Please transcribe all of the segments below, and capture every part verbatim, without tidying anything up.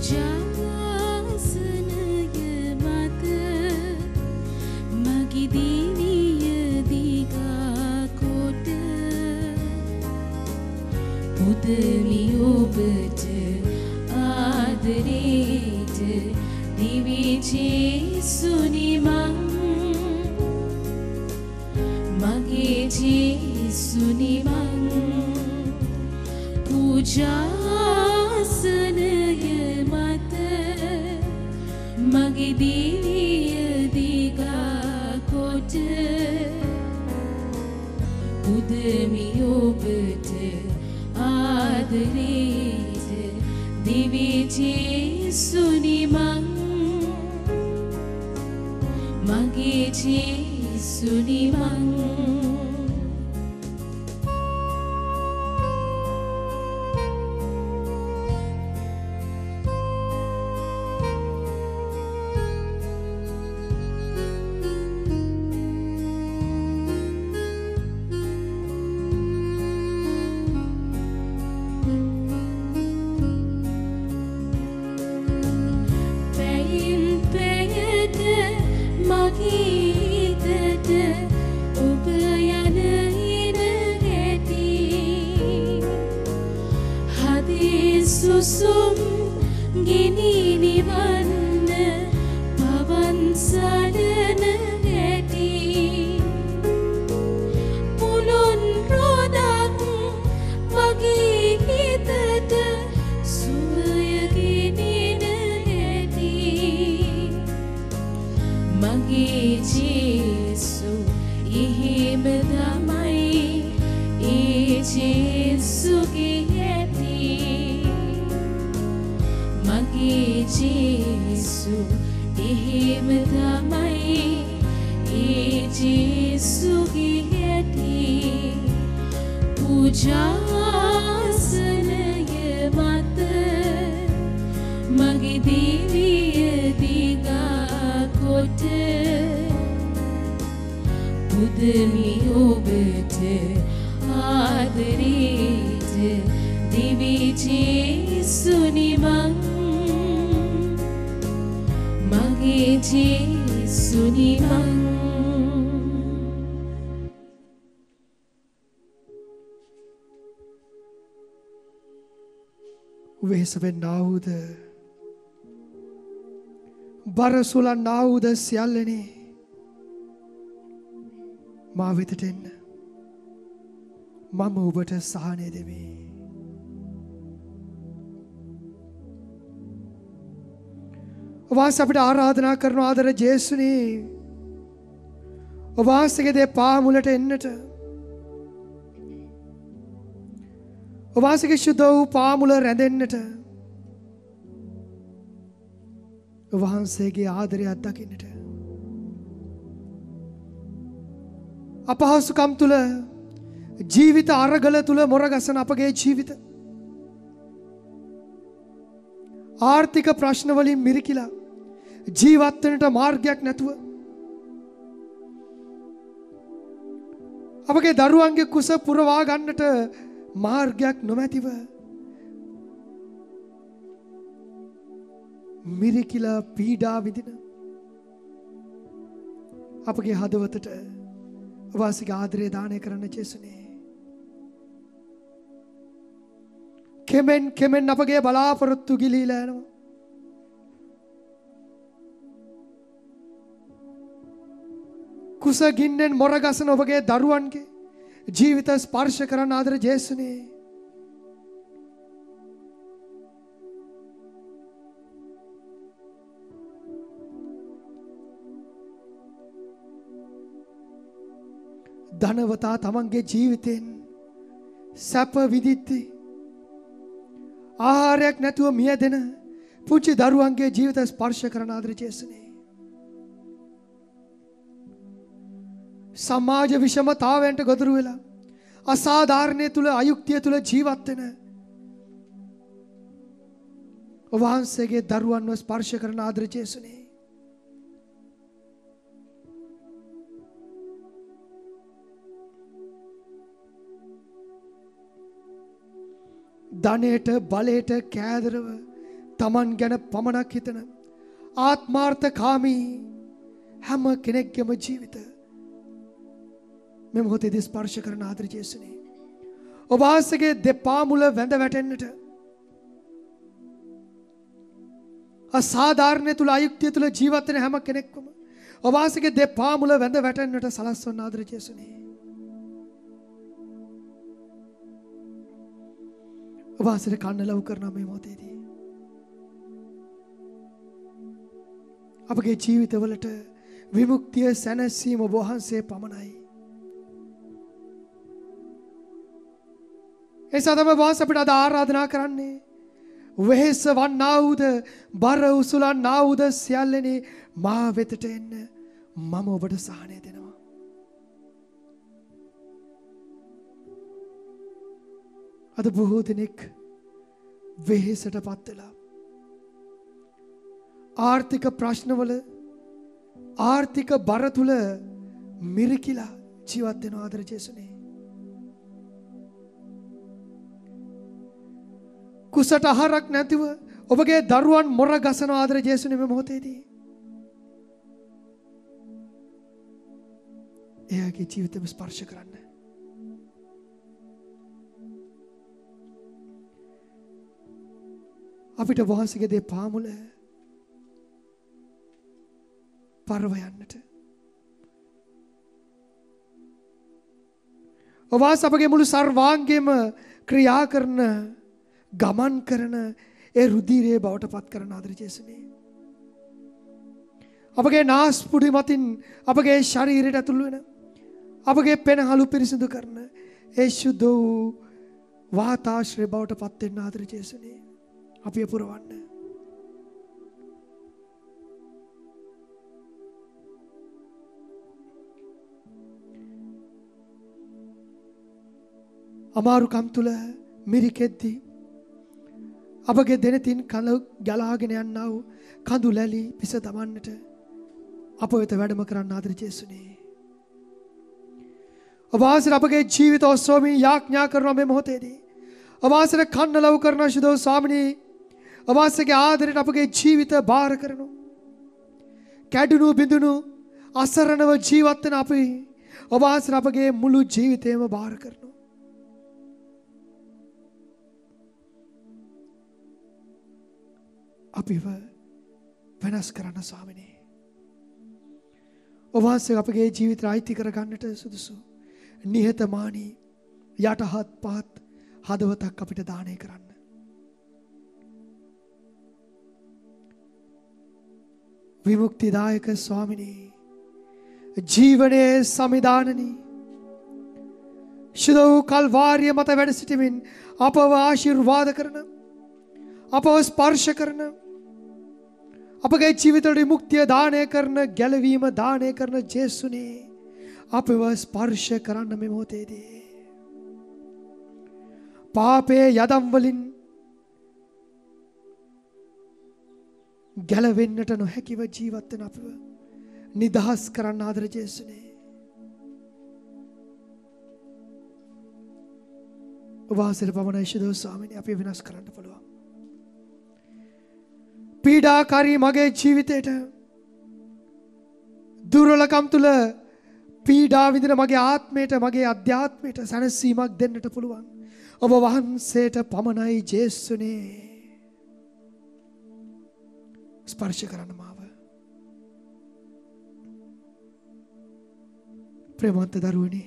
වෙහෙසවෙන්නාවුද බරසුලන්නාවුද සියල්ලනේ මා වෙතට එන්න මම ඔබට සහනය දෙමි. ඔබ වහන්සේ අපිට ආරාධනා කරන ආදර ජේසුනේ ඔබ වහන්සේගේ දේ පාමුලට එන්නට ඔබ වහන්සේගේ ශුද්ධ වූ පාමුල රැඳෙන්නට ඔබ වහන්සේගේ ආදරය අත්දකින්නට අපහසුකම් තුල ජීවිත අරගල තුල මොරගසන අපගේ ජීවිත ආර්ථික ප්‍රශ්න වලින් මිරිකිලා ජීවත් වෙන්නට මාර්ගයක් නැතුව අපගේ දරුවන්ගේ කුස පුරවා ගන්නට මාර්ගයක් නොමැතිව මිරිකිලා පීඩා විඳින අපගේ හදවතට වාසික ආදරය දානය කරන්න ජේසුනේ. කෙමෙන් කෙමෙන් අපගේ බලාපොරොත්තු ගිලීලා යනවා. කුස ගින්නෙන් මොරගසන ඔබගේ දරුවන්ගේ ජීවිත ස්පර්ශ කරන ආදර ජේසුනේ. ධනවතා තමන්ගේ ජීවිතෙන් සැප විඳිද්දී ආහාරයක් නැතුව මියදෙන පුංචි දරුවන්ගේ ජීවිත ස්පර්ශ කරන ආදර ජේසුනේ. සමාජ විෂමතාවයන්ට ගොදුරු වෙලා අසාධාරණය තුල අයුක්තිය තුල ජීවත් වෙන ඔබ වහන්සේගේ දරුවන්ව ස්පර්ශ කරන ආදර ජේසුනේ. ධනයට බලයට කෑදරව තමන් ගැන පමණක් හිතන ආත්මාර්ථකාමී හැම කෙනෙක්ගේම ජීවිත මේ මොහොතේදී ස්පර්ශ කරන ආදරේ යේසුනේ ඔබ වහන්සේගේ දෙපා මුල වැඳ වැටෙන්නට අසාධාරණ තුල අයුක්තිය තුල ජීවත් වෙන හැම කෙනෙක්වම ඔබ වහන්සේගේ දෙපා මුල වැඳ වැටෙන්නට සලස්වන ආදරේ යේසුනේ ඔබ වහන්සේට කන්න ලව් කරන මේ මොහොතේදී අපගේ ජීවිතවලට විමුක්තිය සැනසීම ඔබ වහන්සේ පමණයි. ඒ සදම වාස අපිට අද ආරාධනා කරන්නේ වෙහෙස වන්නා වූද බර උසුලන්නා වූද සියල්ලනේ මා වෙතට එන්න මම ඔබට සහනය දෙනවා. අද බොහෝ දෙනෙක් වෙහෙසටපත් වෙලා ආර්ථික ප්‍රශ්නවල ආර්ථික බර තුල මිරිකිලා ජීවත් වෙන ආදර ජේසුනේ කුසට ආහාරක් නැතිව ඔබගේ දරුවන් මොර ගසන ආදර ජේසුනේ මේ මොහොතේදී එයාගේ ජීවිතෙම ස්පර්ශ කරන්න අපිට වහන්සේගේ දේ පාමුල පරව යන්නට ඔබ අපගේ මුළු සර්වාංගයේම ක්‍රියා කරන ගමන් කරන ඒ රුධිරයේ බවට පත් කරන ආදර ජේසුනේ අපගේ නාස්පුඩු මතින් අපගේ ශරීරයට ඇතුළු වෙන අපගේ පෙනහළු පිරිසිදු කරන ඒ සුද්ධ වූ වාතාශ්‍රය බවට පත් වෙන ආදර ජේසුනේ අපි පුරවන්න අමාරුකම් තුල මිරිකෙද්දී අපගේ දෙනතින් කල ගලාගෙන යන්නා වූ කඳු ලැලි පිස දමන්නට අප වෙත වැඩම කරන්න ආදර ජේසුනේ ඔබ වහන්සේ අපගේ ජීවිත ඔස්සෝමින් යාඥා කරන මේ මොහොතේදී ඔබ වහන්සේ කන්න ලව් කරන ශුද්ධ ස්වාමිනී ඔබ වහන්සේගේ ආදරයට අපගේ ජීවිත බාර කරනු කැඩුණු බිඳුණු අසරණව ජීවත් වෙන අපි ඔබ වහන්සේ අපගේ මුළු ජීවිතේම බාර කරනු අපිව වෙනස් කරන්න ස්වාමිනේ ඔබ වහන්සේ අපගේ ජීවිතය අයිති කර ගන්නට සුදුසු නිහතමානී යටහත් පහත් හදවතක් අපිට දානය කරන්න විමුක්තිදායක ස්වාමිනේ ජීවනයේ සමිදානනී ශුද්ධ වූ කල්වාරිය මත වැඩ සිටමින් අපව ආශිර්වාද කරන අපව ස්පර්ශ කරන අපගේ ජීවිතවල විමුක්තිය දානය කරන ගැලවීම දානය කරන ජේසුනේ අපව ස්පර්ශ කරන්න මේ මොහොතේදී පාපයේ යදම් වලින් ගැලවෙන්නට නොහැකිව ජීවත් වෙන අපව නිදහස් කරන්න ආදර ජේසුනේ ඔබ වහන්සේට පමණයි ශුද්ධ ස්වාමීනි අපි වෙනස් කරන්න පුළුවන් පීඩාකාරී මගේ ජීවිතේට දුර්වලකම් තුල පීඩා විඳින මගේ ආත්මයට මගේ අධ්‍යාත්මයට සැනසීමක් දෙන්නට පුළුවන් ඔබ වහන්සේට පමණයි ජේසුනේ ස්පර්ශ කරන්න මාව ප්‍රේමවන්ත දරුවනේ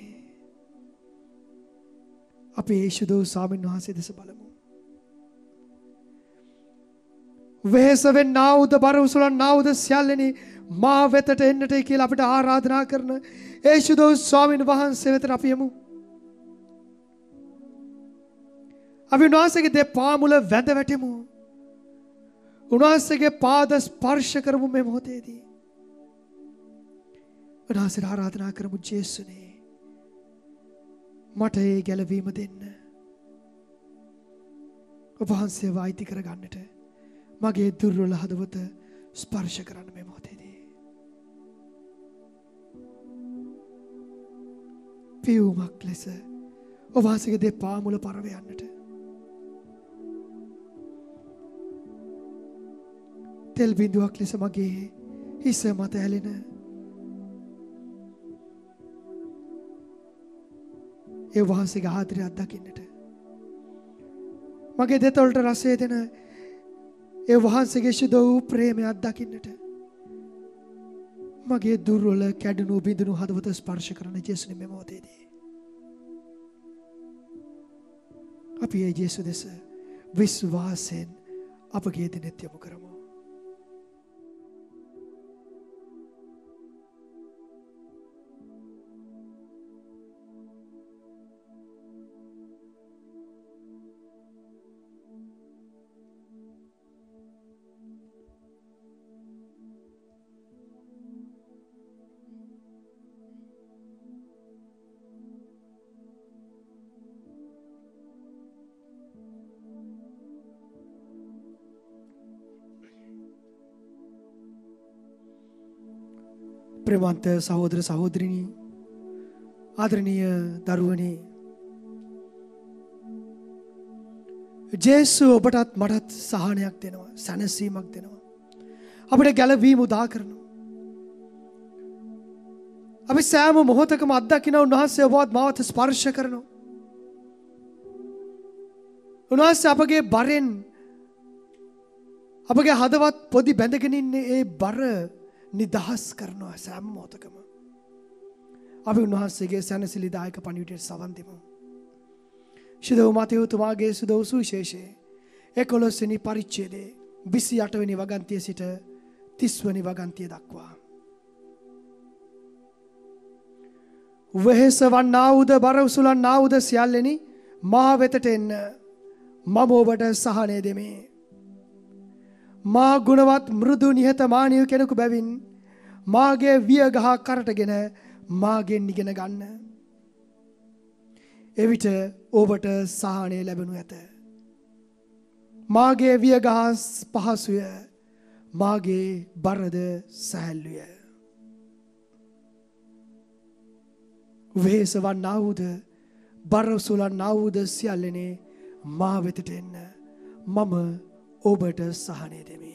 අපි ශුද්ධ ස්වාමීන් වහන්සේ දෙස බලමු වෙහෙස වෙන්නා වූද බර උසුලන්නා වූද සියල්ලනි මා වෙතට එන්නටයි කියලා අපිට ආරාධනා කරන ඒ ශුද්ධ ස්වාමීන් වහන්සේ වෙතට අපි යමු. අපි උන්වහන්සේගේ දෙපා මුල වැඳ වැටෙමු. උන්වහන්සේගේ පාද ස්පර්ශ කරමු මේ මොහොතේදී. උන්වහන්සේට ආරාධනා කරමු ජේසුනේ මට ඒ ගැලවීම දෙන්න. ඔබ වහන්සේව අයිති කර ගන්නට මගේ දුර්වල හදවත ස්පර්ශ කරන්න මේ මොහොතේදී පියුමක් ලෙස ඔබ වහන්සේගේ දෙපා මුල පරව යන්නට තෙල් බිඳුවක් ලෙස මගේ හිස මත ඇලෙන ඒ වහන්සේගේ ආදරය අත්දකින්නට මගේ දෙතොලට රසය දෙන ඒ වහන්සේගේ ශුද්ධ වූ ප්‍රේමය අත්දකින්නට මගේ දුර්වල කැඩුණු බිඳුණු හදවත ස්පර්ශ කරන ජේසුනේ මේ මොහොතේදී අපි ඒ ජේසු දෙස විශ්වාසයෙන් අපගේ දිනෙත් යොමු කරමු. ප්‍රේමවන්ත සහෝදර සහෝදරිනි ආදරණීය දරුවනි ජේසු ඔබටත් මටත් සහනයක් දෙනවා සැනසීමක් දෙනවා අපිට ගැලවීම උදා කරනවා අපි සෑම මොහොතකම අත්දකින්න උන්වහන්සේ ඔබවත් මාවත් ස්පර්ශ කරනවා උන්වහන්සේ අපගේ බරෙන් අපගේ හදවත් පොඩි බැඳගෙන ඉන්නේ ඒ බර නිදහස් කරනවා සෑම මොහොතකම අපි උන්වහන්සේගේ සැනසිලිදායක පණිවිඩයට සවන් දෙමු. ශුද්ධ මතෙව් තුමාගේ සුදෝ සුවිශේෂයේ එකොළොස් වෙනි පරිච්ඡේදයේ විසි අට වෙනි වගන්තිය සිට තිස් වෙනි වගන්තිය දක්වා. වෙහෙස වන්නා වූද බර උසුලන්නා වූද සියල්ලෙනි මා වෙතට එන්න මම ඔබට සහනය දෙමි. මා ගුණවත් මෘදු නිහතමානී කෙනෙකු බැවින් මාගේ වියගහ කරටගෙන මාගෙන් ඉගෙන ගන්න. එවිට ඔබට සහනය ලැබෙනු ඇත. මාගේ වියගහ පහසුය මාගේ බරද සැහැල්ලුය. වෙහෙස වන්නා වූද බර උසුලන්නා වූද සියල්ලෙනි මා වෙතට එන්න මම ඔබට සහනය දෙමි.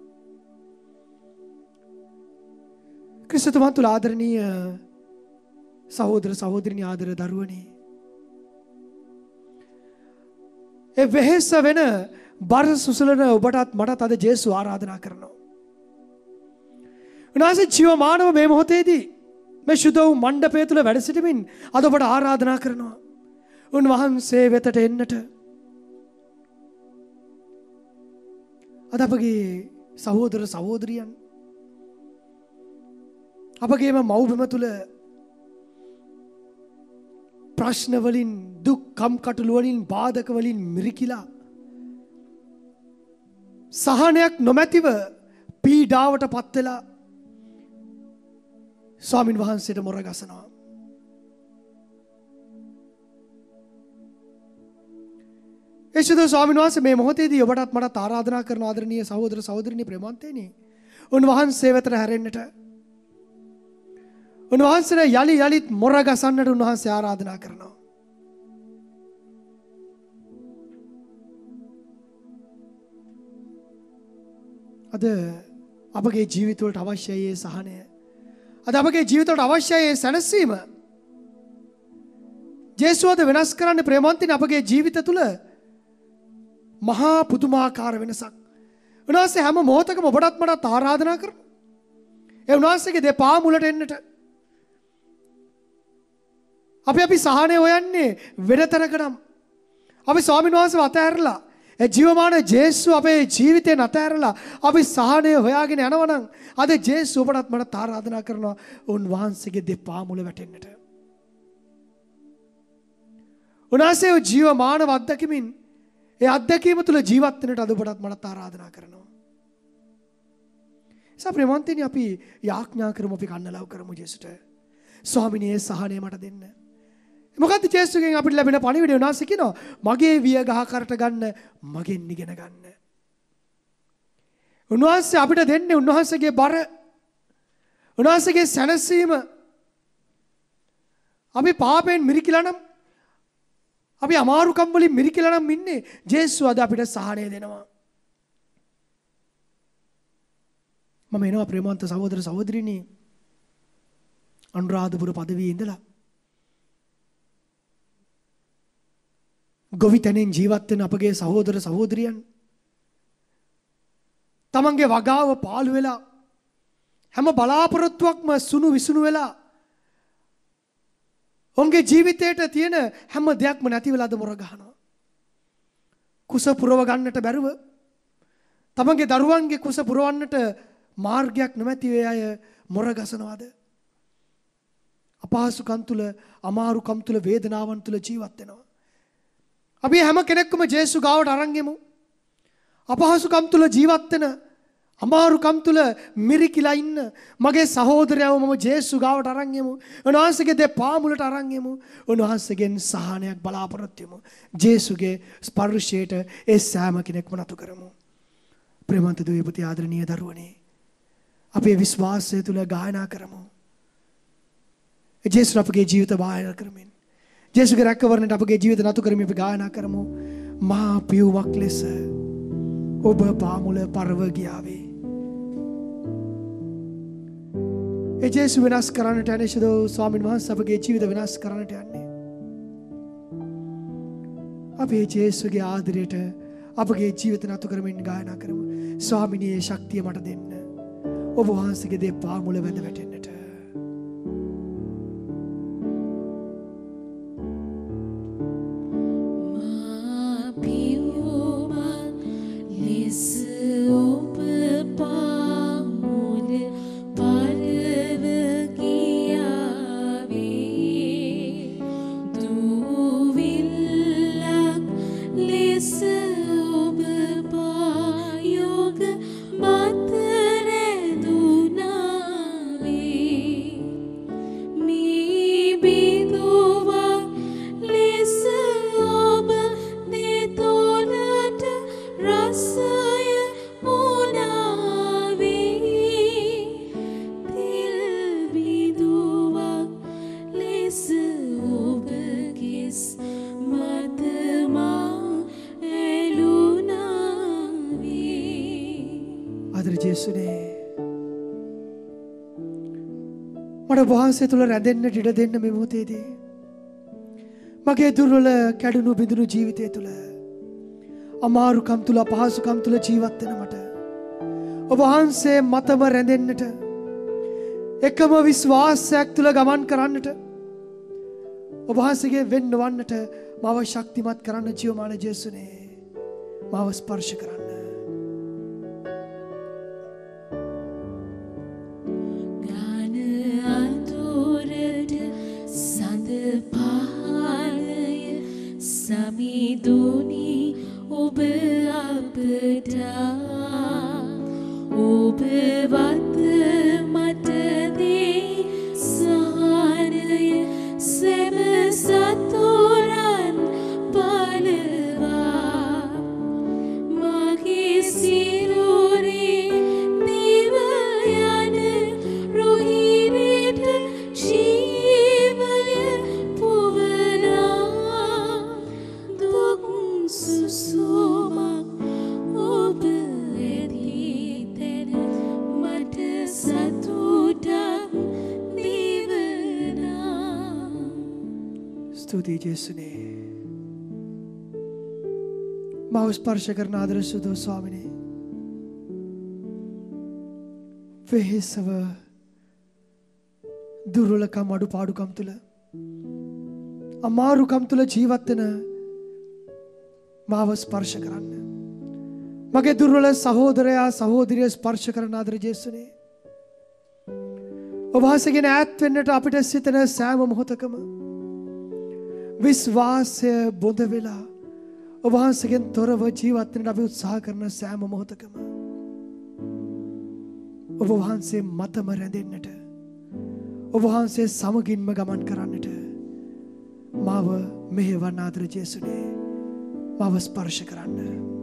ක්‍රිස්තුතුමන් තුළ ආදරණීය සහෝදර සහෝදරිනි ආදර දරුවනි ඒ වෙහෙස වෙන බර සුසලන ඔබටත් මටත් අද ජේසු ආරාධනා කරනවා. උන්වහන්සේ ජීවමානව මේ මොහොතේදී මේ ශුද්ධ වූ මණ්ඩපය තුළ වැඩ සිටමින් අද ඔබට ආරාධනා කරනවා. උන්වහන්සේ වෙතට එන්නට. අද අපගේ සහෝදර සහෝදරියන් අපගේම මව්බිම තුළ ප්‍රශ්න වලින් දුක් කම්කටොළු වලින් බාධක වලින් මිරිකිලා සහනයක් නොමැතිව පීඩාවට පත් වෙලා ස්වාමින් වහන්සේට මොර ගසනවා. එසේද ස්වාමීන් වහන්සේ මේ මොහොතේදී ඔබටත් මටත් ආරාධනා කරන ආදරණීය සහෝදර සහෝදරිනි ප්‍රේමවන්තයනි උන්වහන්සේ වෙතට හැරෙන්නට උන්වහන්සේට යලි යලිත් මොර ගසන්නට උන්වහන්සේ ආරාධනා කරනවා. අද අපගේ ජීවිතවලට අවශ්‍යයි ඒ සහනය. අද අපගේ ජීවිතවලට අවශ්‍යයි ඒ සැනසීම. ජේසුවද වෙනස් කරන්නේ ප්‍රේමවන්තනි අපගේ ජීවිත තුළ මහා පුදුමාකාර වෙනසක්. උන්වහන්සේ හැම මොහොතකම ඔබටත් මටත් ආරාධනා කරනවා. ඒ උන්වහන්සේගේ දෙපා මුලට එන්නට. අපි අපි සහනය හොයන්නේ වෙනතරකනම්. අපි ස්වාමීන් වහන්සේව අතහැරලා ඒ ජීවමාන ජේසු අපේ ජීවිතේ නැතහැරලා අපි සහනය හොයාගෙන යනවා නම් අද ජේසු ඔබටත් මටත් ආරාධනා කරනවා උන්වහන්සේගේ දෙපා මුල වැටෙන්නට. උන්වහන්සේ ජීවමානව අත්දැකීමින් ඒ අත්දැකීම තුළ ජීවත් වෙන්නට අද ඔබටත් මටත් ආරාධනා කරනවා. සප්‍රේමන්තනි අපි යාඥා කරමු අපි කන්නලව් කරමු ජේසුට. ස්වාමිනේ සහනය මට දෙන්න. මොකද්ද ජේසුගෙන් අපිට ලැබෙන පණිවිඩය? උන්වහන්සේ කියනවා මගේ විය ගහ කරට ගන්න මගෙන් ඉගෙන ගන්න. උන්වහන්සේ අපිට දෙන්නේ උන්වහන්සේගේ බර උන්වහන්සේගේ සැනසීම. අපි පාපයෙන් මිරිකිලා නම් අපි අමාරුකම් වලින් මිරිකිලා නම් ඉන්නේ ජේසු අද අපිට සහනය දෙනවා. මම එනවා ප්‍රේමවන්ත සහෝදර සහෝදරිනි අනුරාධපුර පදවියේ ඉඳලා ගොවිතැනෙන් ජීවත් වෙන අපගේ සහෝදර සහෝදරියන් තමන්ගේ වගාව පාළු වෙලා හැම බලාපොරොත්තුවක්ම සුණු විසුණු වෙලා ඔවුන්ගේ ජීවිතයට තියෙන හැම දෙයක්ම නැති වෙලාද මොර ගහනවා. කුස පුරව ගන්නට බැරුව තමන්ගේ දරුවන්ගේ කුස පුරවන්නට මාර්ගයක් නැමැති වේ අය මොර ගසනවාද? අපහසුකම් තුල අමාරුකම් තුල වේදනාවන් තුල ජීවත් වෙනවා. අපි හැම කෙනෙක්ම ජේසු ගාවට අරන් යමු. අපහසුකම් තුල ජීවත් වෙන අමාරුකම් තුල මිරිකිලා ඉන්න මගේ සහෝදරයව මම ජේසු ගාවට අරන් යමු. උන්වහන්සේගේ දෙපා මුලට අරන් යමු. උන්වහන්සේගෙන් සහනයක් බලාපොරොත්තු වෙමු. ජේසුගේ ස්පර්ශයට ඒ සෑම කෙනෙක්ම නතු කරමු. ප්‍රේමන්ත දුවේ පුතේ ආදරණීය දරුවනේ අපේ විශ්වාසය තුල ගායනා කරමු. ජේසු අපගේ ජීවිත වායනා කරමින් ජේසුගේ රැකවරණයට අපගේ ජීවිත නතු කරමින් අපි ගායනා කරමු. මා පියුමක් ලෙස ඔබ පාමුල පරව ගියාවේ. ඒ ජේසු වෙනස් කරන්නට යන්නේ ශදෝ ස්වාමීන් වහන්සේ අපගේ ජීවිත වෙනස් කරන්නට යන්නේ. අපි ජේසුගේ ආදරයට අපගේ ජීවිත නතු කරමින් ගායනා කරමු. ස්වාමිනේ ශක්තිය මට දෙන්න. ඔබ වහන්සේගේ දේ පාමුල වැඳ වැටෙන්නට. වහන්සේ තුල රැඳෙන්නට ඉඩ දෙන්න මේ මොහොතේදී මගේ දුර්වල කැඩුණු බිඳුණු ජීවිතය තුල අමාරුකම් තුල අපහසුකම් තුල ජීවත් වෙන මට ඔබ වහන්සේ මතම රැඳෙන්නට එකම විශ්වාසයක් තුල ගමන් කරන්නට ඔබ වහන්සේගේ වෙන්න වන්නට මාව ශක්තිමත් කරන්න ජීවමාන ජේසුනේ මාව ස්පර්ශ කරන්න. Samiduni obe apda obe vat mata de sahanaya sem satoran palwa mage sirore divayana rohiret jeevaya puvana susumak obe editena mata satudak divana. ස්තුතියි ජේසුනේ. මාව ස්පර්ශ කරන ආදර සුදෝ ස්වාමිනේ. වෙහෙසව දුර්වලකම් අඩුපාඩුකම් තුල අමාරුකම් තුල ජීවත් වෙන මාව ස්පර්ශ කරන්න. මගේ දුර්වල සහෝදරයා සහෝදරිය ස්පර්ශ කරන ආදර ජේසුනේ. ඔබ වහන්සේගෙන ඈත් වෙන්නට අපිට සිතන සෑම මොහොතකම විශ්වාසය බොඳ වෙලා ඔබ වහන්සේගෙන් තොරව ජීවත් වෙන්නට අපි උත්සාහ කරන සෑම මොහොතකම ඔබ වහන්සේ මතම රැඳෙන්නට ඔබ වහන්සේ සමගින්ම ගමන් කරන්නට මාව මෙහෙවන ආදර ජේසුනේ මාව ස්පර්ශ කරන්න.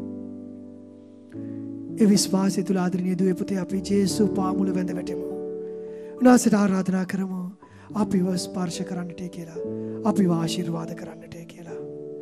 ඒ විශ්වාසය තුල ආදරණීය දුවේ පුතේ අපි ජේසු පාමුල වැඳ වැටෙමු. උන්වහන්සේට ආරාධනා කරමු අපිව ස්පර්ශ කරන්නට කියලා. අපිව ආශිර්වාද කරන්නට කියලා.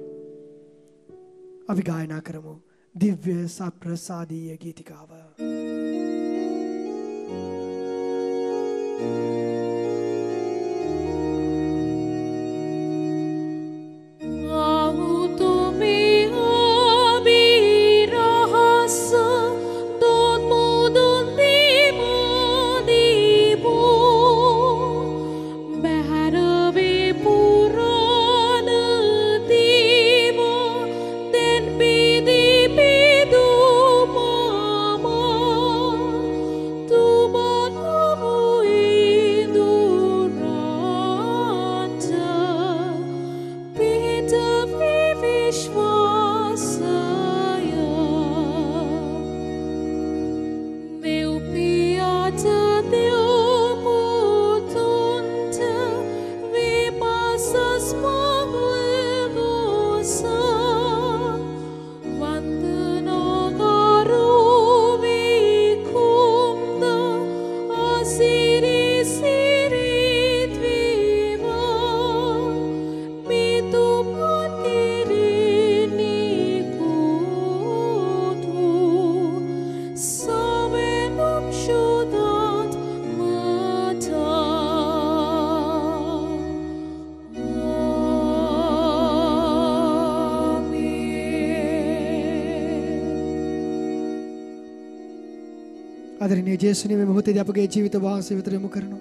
අපි ගායනා කරමු දිව්‍ය සප්‍රසාදීය ගීතිකාව. ආදරණීය ජේසුනේ මේ මොහොතේදී අපගේ ජීවිත වාසය විතර යොමු කරනවා.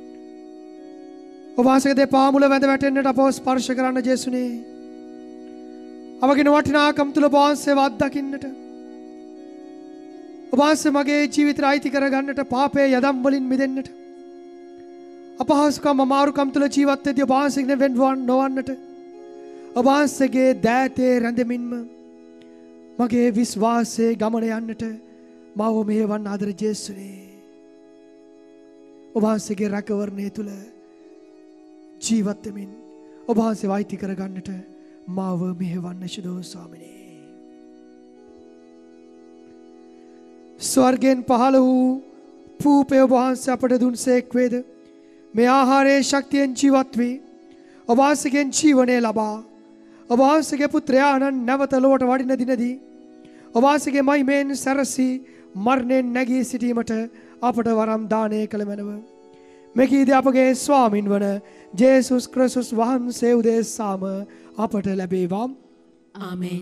ඔබ වහන්සේගේ දෙපා මුල වැඳ වැටෙන්නට අපව ස්පර්ශ කරන්න ජේසුනේ. අපගේ වටිනාකම් තුල ඔබ වහන්සේව අත්දකින්නට. ඔබ වහන්සේ මගේ ජීවිතය අයිති කරගන්නට පාපයේ යදම් වලින් මිදෙන්නට. අපහසුකම් අමාරුකම් තුල ජීවත් වෙද්දී ඔබ වහන්සේගෙන් වෙන්වන් නොවන්නට. ඔබ වහන්සේගේ දෑතේ රැඳෙමින්ම මගේ විශ්වාසයේ ගමන යන්නට මාව මෙහෙවන්න ආදර ජේසුනේ. ඔබ වහන්සේගේ රැකවරණය තුල ජීවත් වෙමින් ඔබ වහන්සේව අයිති කරගන්නට මාව මෙහෙවන්න ශුදෝ ස්වාමිනේ. ස්වර්ගෙන් පහළ වූ පූපය ඔබ වහන්සේ අපට දුන්සේක් වේද. මේ ආහාරයේ ශක්තියෙන් ජීවත් වී ඔබ වහන්සේගෙන් ජීවනය ලබා ඔබ වහන්සේගේ පුත්‍රයාණන් නැවත ලොවට වඩින දිනදී ඔබ වහන්සේගේ මහිමෙන් සැරසී මරණයෙන් නැගී සිටීමට අපට වරම් දානය කළ මැනව. මෙකීදී අපගේ ස්වාමින් වන ජේසුස් ක්‍රිස්තුස් වහන්සේ උදෙසාම අපට ලැබේවා. ආමෙන්.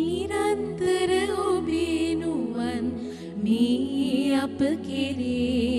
නිරන්තර ඔබේ නුවන් මේ අප කෙරේ